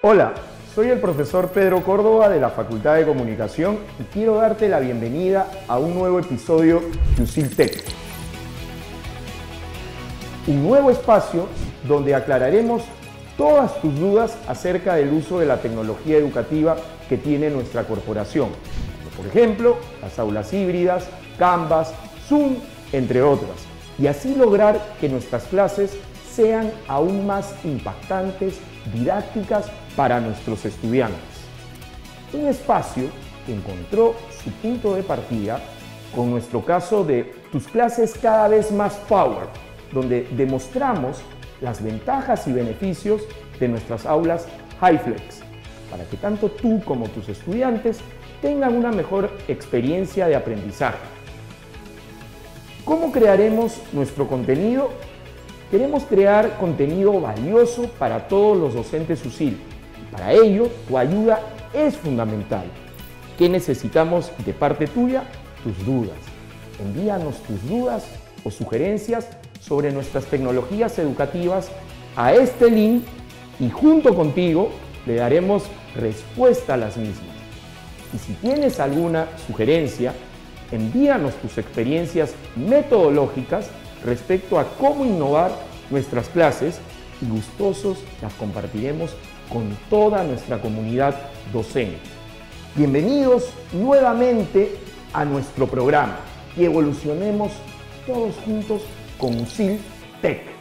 Hola, soy el profesor Pedro Córdoba de la Facultad de Comunicación y quiero darte la bienvenida a un nuevo episodio de USIL Tech. Un nuevo espacio donde aclararemos todas tus dudas acerca del uso de la tecnología educativa que tiene nuestra corporación. Por ejemplo, las aulas híbridas, Canvas, Zoom, entre otras. Y así lograr que nuestras clases sean aún más impactantes, didácticas para nuestros estudiantes. Un espacio que encontró su punto de partida con nuestro caso de Tus clases cada vez más Power, donde demostramos las ventajas y beneficios de nuestras aulas HyFlex, para que tanto tú como tus estudiantes tengan una mejor experiencia de aprendizaje. ¿Cómo crearemos nuestro contenido? Queremos crear contenido valioso para todos los docentes USIL. Para ello, tu ayuda es fundamental. ¿Qué necesitamos de parte tuya? Tus dudas. Envíanos tus dudas o sugerencias sobre nuestras tecnologías educativas a este link y junto contigo le daremos respuesta a las mismas. Y si tienes alguna sugerencia, envíanos tus experiencias metodológicas respecto a cómo innovar nuestras clases y gustosos las compartiremos con toda nuestra comunidad docente. Bienvenidos nuevamente a nuestro programa y evolucionemos todos juntos con USIL Tech.